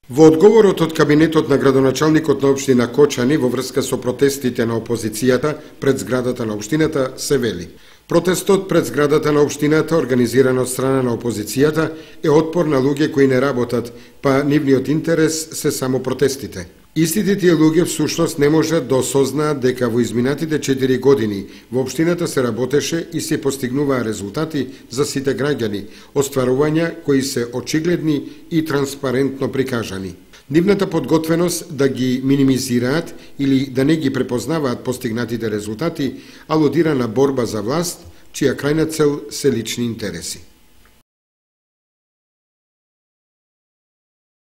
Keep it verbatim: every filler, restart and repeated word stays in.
Во одговорот од кабинетот на градоначалникот на општина Кочани во врска со протестите на опозицијата пред зградата на општината се вели: протестот пред зградата на општината, организиран од страна на опозицијата, е отпор на луѓе кои не работат, па нивниот интерес се само протестите. Истите тие луѓе всушност не можат да осознаат дека во изминатите четири години во општината се работеше и се постигнуваа резултати за сите граѓани, остварувања кои се очигледни и транспарентно прикажани. Нивната подготвеност да ги минимизираат или да не ги препознаваат постигнатите резултати алудира на борба за власт, чија крајна цел се лични интереси.